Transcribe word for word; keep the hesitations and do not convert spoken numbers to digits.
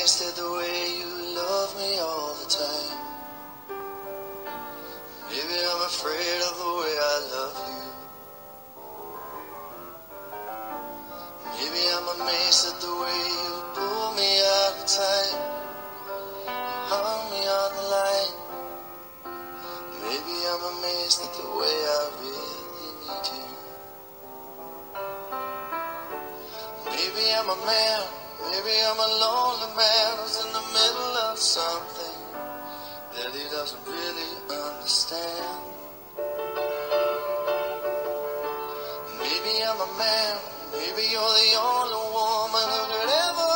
amazed at the way you love me all the time. Maybe I'm afraid of the way I love you. Maybe I'm amazed at the way you pull me out of time. You hung me on the line. Maybe I'm amazed at the way I really need you. Maybe I'm a man, maybe I'm a lonely man who's in the middle of something that he doesn't really understand. Maybe I'm a man, maybe you're the only woman who could ever